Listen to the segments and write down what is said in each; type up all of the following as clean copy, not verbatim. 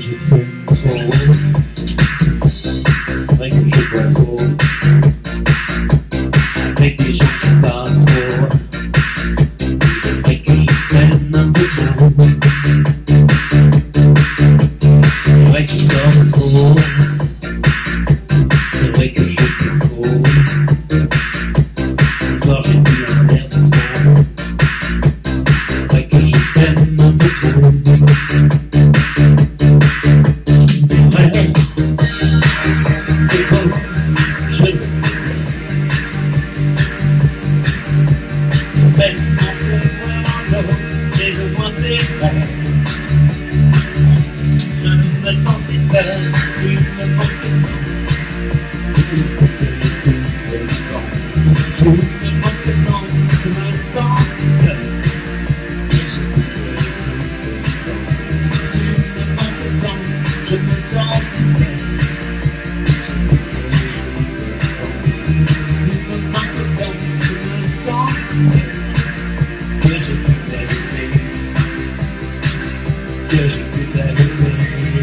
que je fume trop. C'est vrai que je bois trop. Avec des gens qui parlent trop. C'est vrai que je traîne un peu trop. C'est vrai que je sors trop. C'est vrai que je fume trop. Ce soir j'ai bu un verre de trop. C'est vrai que je t'aime un peu trop. C'est vrai, c'est trop, je le c'est tellement c'est vraiment mais au moins c'est vrai. Je me sens si seul, il me manque de temps. Il faut que je souffre le temps. Je me manque de temps, je me sens si seul. Je me sens si seul. Je me manque de temps, je me sens si seul. Que j'ai pu t'allumer, que j'ai pu t'allumer.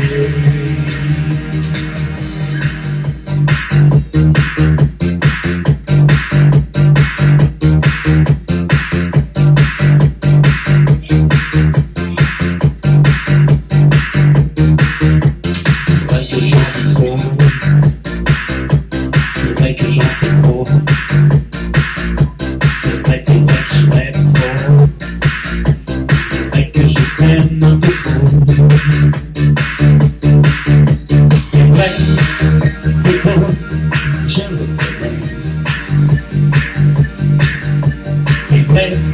C'est vrai que j'en fais trop. C'est vrai que je rêve trop. C'est vrai que je t'aime un peu trop. C'est vrai, c'est trop, je le connais. C'est vrai,